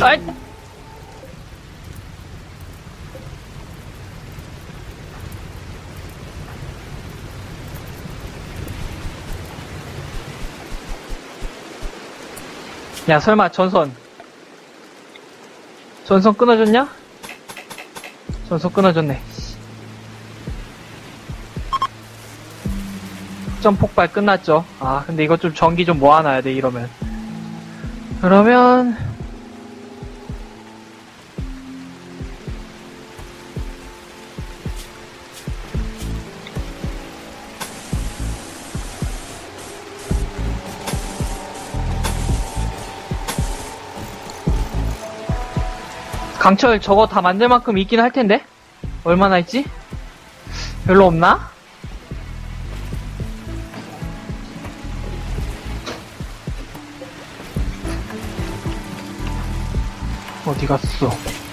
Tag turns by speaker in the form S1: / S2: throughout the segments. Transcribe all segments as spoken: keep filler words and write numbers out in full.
S1: 아이! 야, 설마 전선 전선 끊어졌냐? 전선 끊어졌네. 흑점 폭발 끝났죠. 아, 근데 이거 좀 전기 좀 모아놔야 돼, 이러면. 그러면 강철 저거 다 만들 만큼 있긴 할 텐데? 얼마나 있지? 별로 없나? 어디 갔어?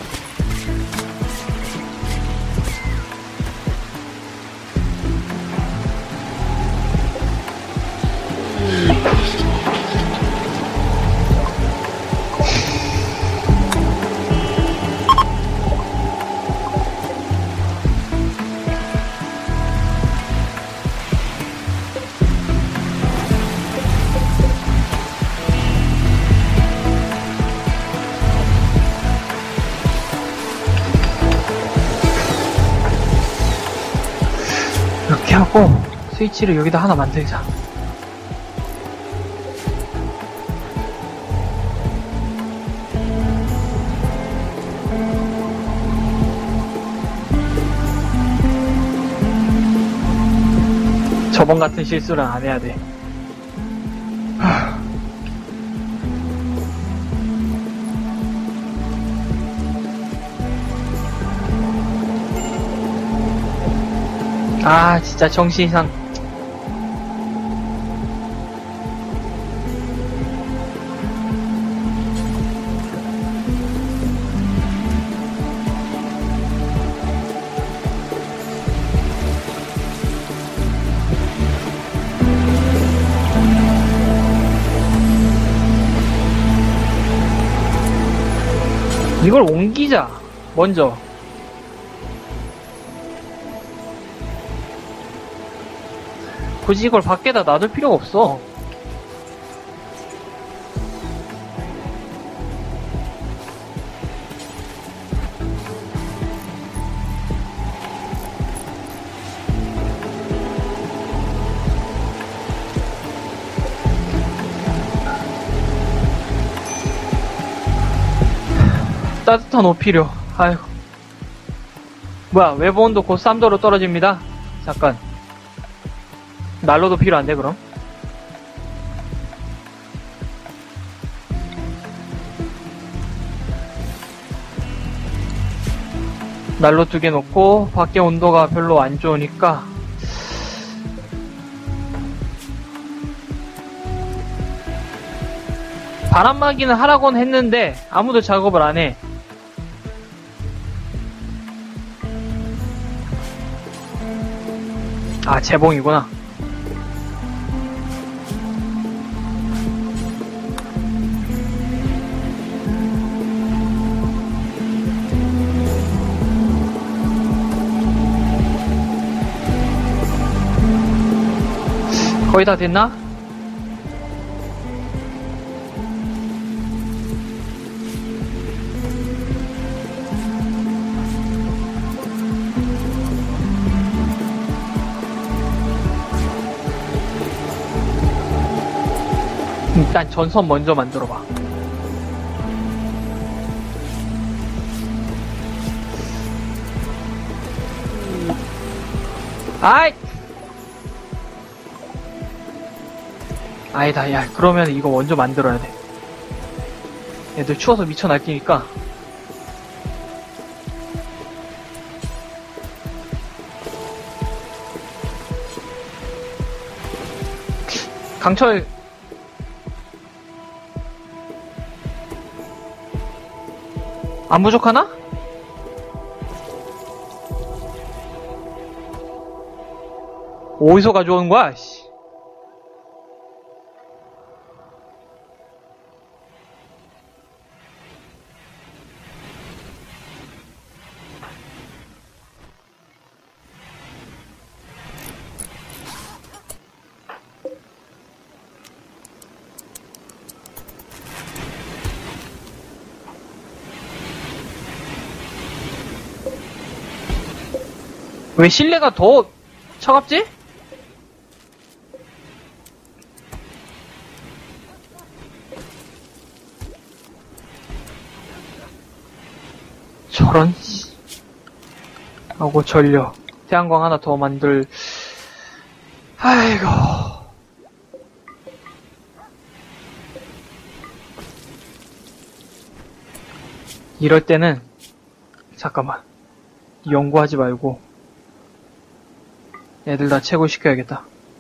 S1: 이렇게 하고 스위치를 여기다 하나 만들자. 저번 같은 실수는 안 해야 돼. 아, 진짜 정신이상. 이걸 옮기자, 먼저. 굳이 이걸 밖에다 놔둘 필요가 없어. 따뜻한 옷 필요. 아이고. 뭐야, 외부 온도 곧 삼 도로 떨어집니다. 잠깐. 난로도 필요한데, 그럼? 난로 두 개 놓고, 밖에 온도가 별로 안 좋으니까. 바람막이는 하라고는 했는데, 아무도 작업을 안 해. 아, 재봉이구나. 거의 다 됐나? 일단 전선 먼저 만들어봐. 아이! 아니다, 야, 그러면 이거 먼저 만들어야 돼. 애들 추워서 미쳐 날뛰니까. 강철, 안 부족하나? 어디서 가져오는 거야, 씨. 왜 실내가 더 차갑지? 저런 하고 전력 태양광 하나 더 만들. 아이고, 이럴 때는 잠깐만 연구하지 말고 애들 다 채굴시켜야겠다.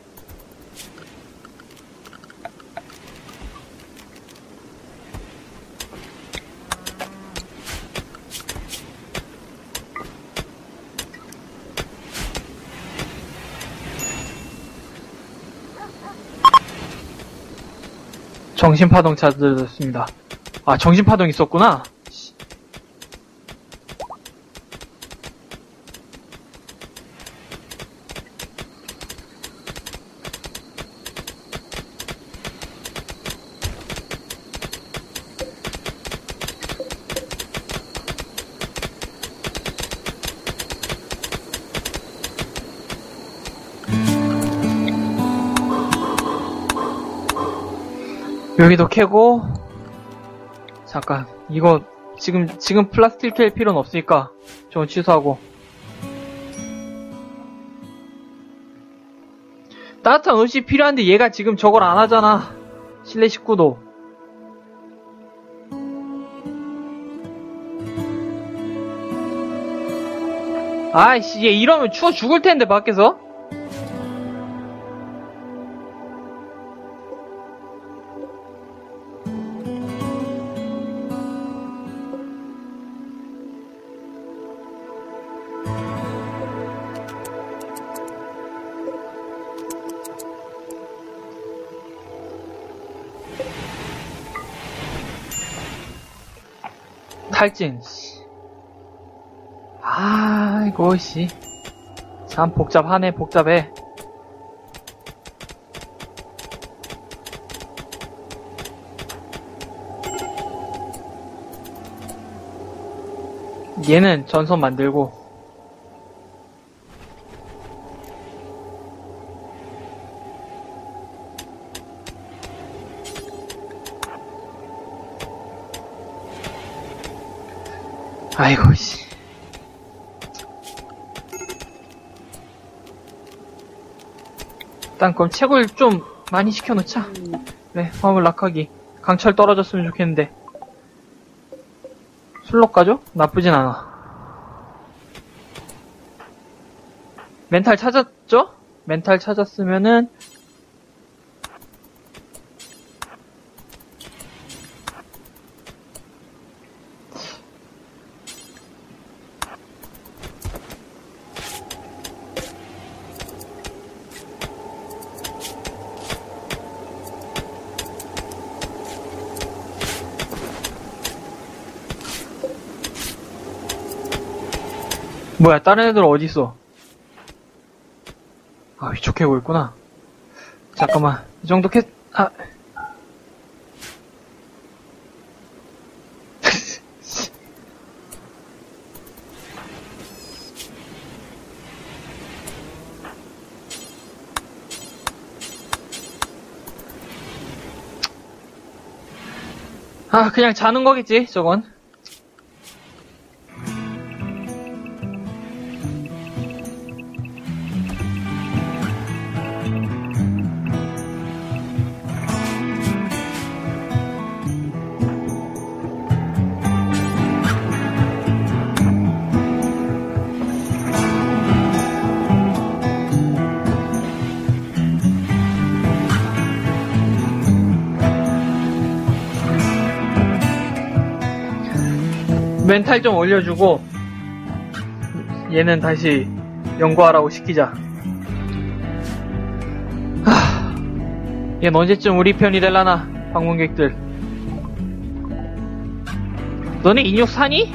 S1: 정신파동 찾았습니다. 아, 정신파동 있었구나. 여기도 캐고. 잠깐, 이거 지금 지금 플라스틱 캘 필요는 없으니까 저건 취소하고. 따뜻한 옷이 필요한데 얘가 지금 저걸 안 하잖아. 실내 식구도. 아이씨, 얘 이러면 추워 죽을 텐데 밖에서. 탈진. 아, 이거 씨. 참 복잡하네, 복잡해. 얘는 전선 만들고. 아이고, 씨. 일단 그럼 채굴 좀 많이 시켜놓자. 그래, 화물 낙하기. 강철 떨어졌으면 좋겠는데. 술록 가죠? 나쁘진 않아. 멘탈 찾았죠? 멘탈 찾았으면은 뭐야, 다른 애들 어딨어? 아, 위쪽 캐고 있구나. 잠깐만, 이 정도 캐, 아. 아, 그냥 자는 거겠지, 저건. 멘탈 좀 올려주고 얘는 다시 연구하라고 시키자. 하, 얘는 언제쯤 우리 편이 될라나. 방문객들, 너네 인육 사니?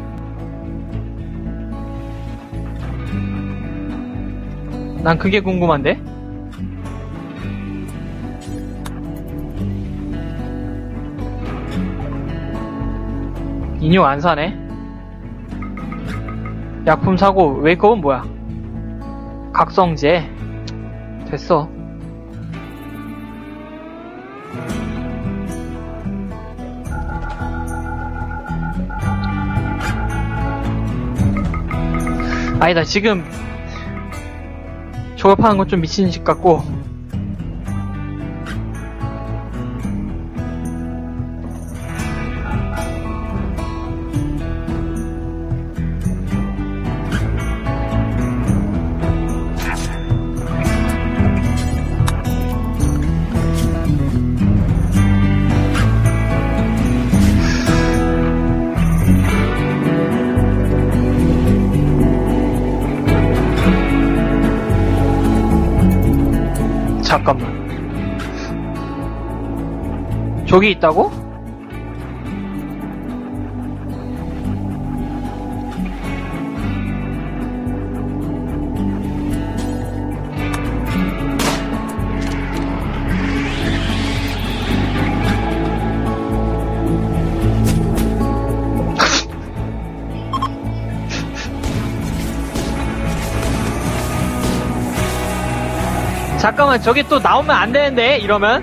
S1: 난 그게 궁금한데. 인육 안 사네. 약품 사고 웨이크업은 뭐야? 각성제. 됐어. 아니다, 지금 조업하는 건 좀 미친 짓 같고. 잠깐만. 저기 있다고? 잠깐만, 저기 또 나오면 안 되는데, 이러면?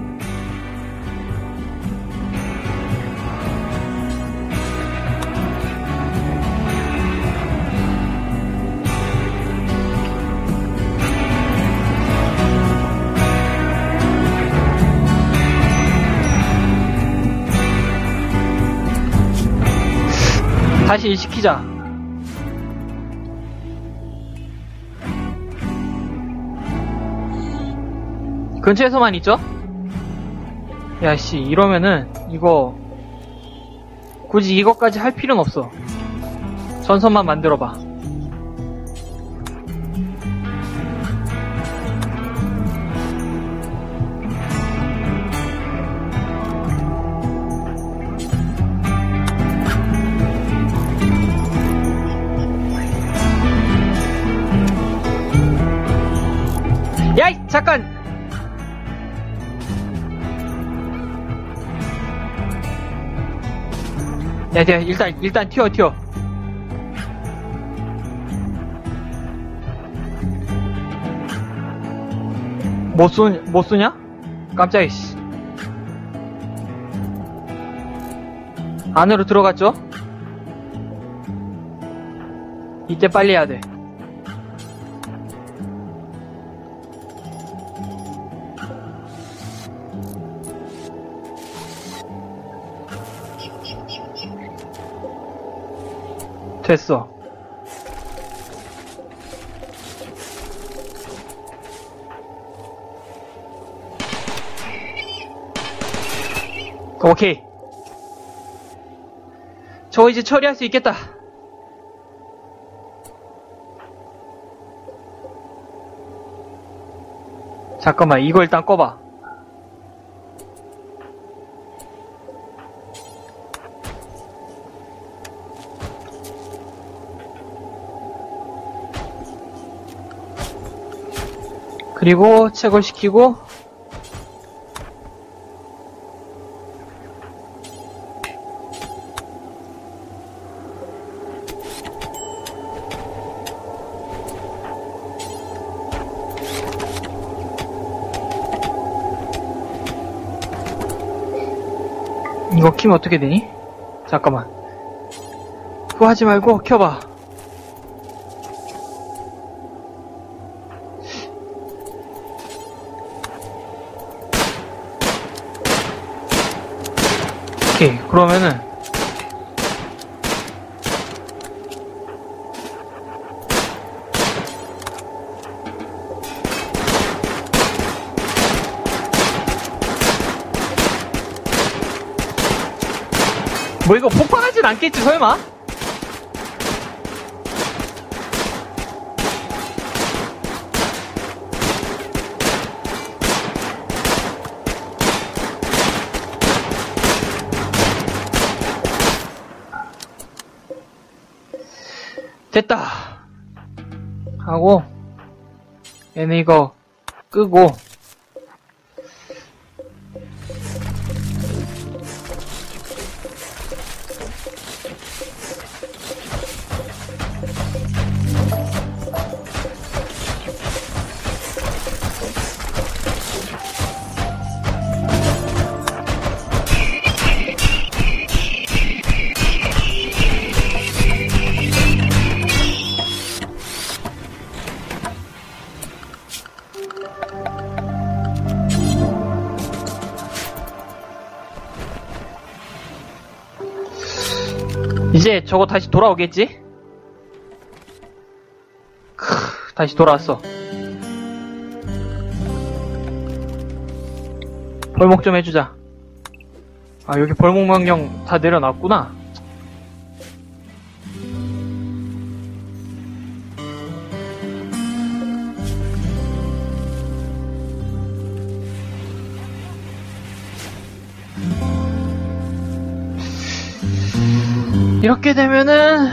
S1: 다시 일시키자. 근처에서만 있죠? 야씨, 이러면은 이거 굳이 이것까지 할 필요는 없어. 전선만 만들어봐. 야이! 잠깐! 야, 야, 일단, 일단 튀어, 튀어. 못 쏘, 못 쏘냐? 깜짝이야, 씨. 안으로 들어갔죠? 이때 빨리 해야 돼. 됐어. 오케이. 저 이제 처리할 수 있겠다. 잠깐만, 이거 일단 꺼봐. 그리고 체결시키고 이거 키면 어떻게 되니? 잠깐만, 그거 하지 말고 켜봐. 오케이, 그러면은 뭐 이거 폭발하진 않겠지 설마? 됐다 하고 얘는 이거 끄고 이제 저거 다시 돌아오겠지? 크, 다시 돌아왔어. 벌목 좀 해주자. 아, 여기 벌목 명령 다 내려놨구나. 이렇게 되면은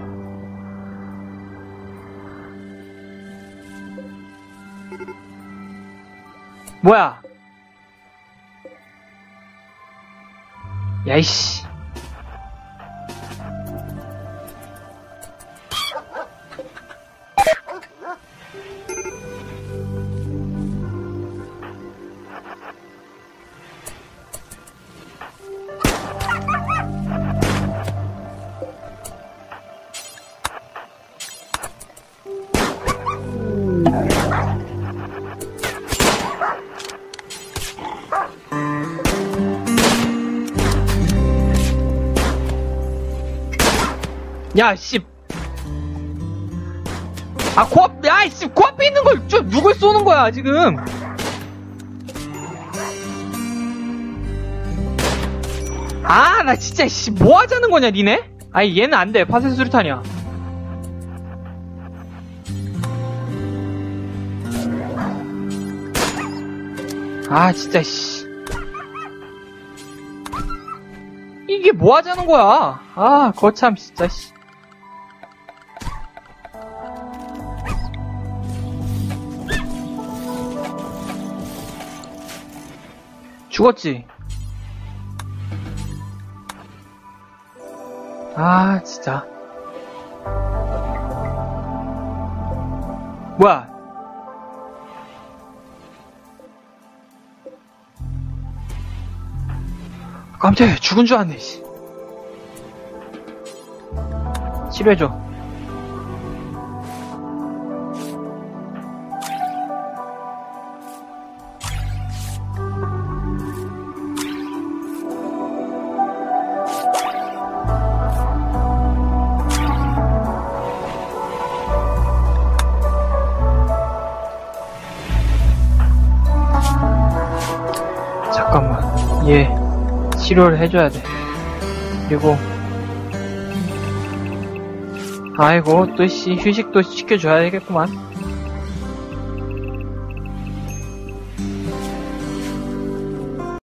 S1: 뭐야? 야이씨. 야, 씨. 아, 코앞, 야, 씨, 코앞에 있는 걸, 저, 누굴 쏘는 거야, 지금. 아, 나 진짜, 씨, 뭐 하자는 거냐, 니네? 아니, 얘는 안 돼. 파쇄 수류탄이야. 아, 진짜, 씨. 이게 뭐 하자는 거야. 아, 거참, 진짜, 씨. 죽었지? 아, 진짜. 뭐야? 깜짝이야, 죽은 줄 알았네, 씨. 치료해줘. 잠깐만, 얘 치료를 해줘야 돼. 그리고 아이고 또 씨 휴식도 시켜줘야겠구만.